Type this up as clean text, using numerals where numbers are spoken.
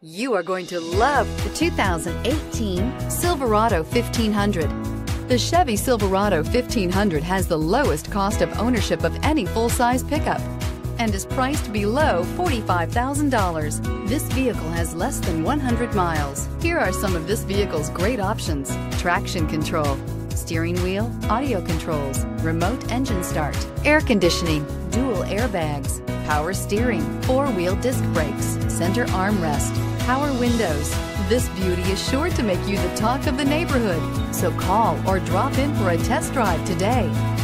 You are going to love the 2018 Silverado 1500. The Chevy Silverado 1500 has the lowest cost of ownership of any full-size pickup and is priced below $45,000. This vehicle has less than 100 miles. Here are some of this vehicle's great options: traction control, steering wheel audio controls, remote engine start, air conditioning, dual airbags, power steering, four-wheel disc brakes, center armrest, power windows. This beauty is sure to make you the talk of the neighborhood. So call or drop in for a test drive today.